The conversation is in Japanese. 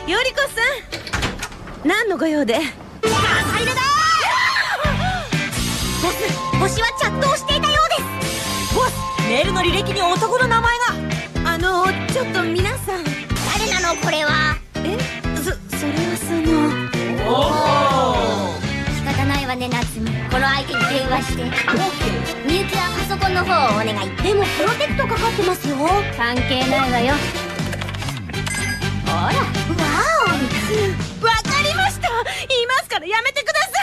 よりこさん、何のご用で？ ガサ入れだボス、星はチャットをしていたようです。 ボス、メールの履歴に男の名前が。 ちょっと皆さん。 誰なのこれは？ それは仕方ないわね夏美。この相手に電話して。みゆきはパソコンの方をお願い。でもプロテクトかかってますよ。関係ないわよ。ほら。わわかりました。言いますからやめてください。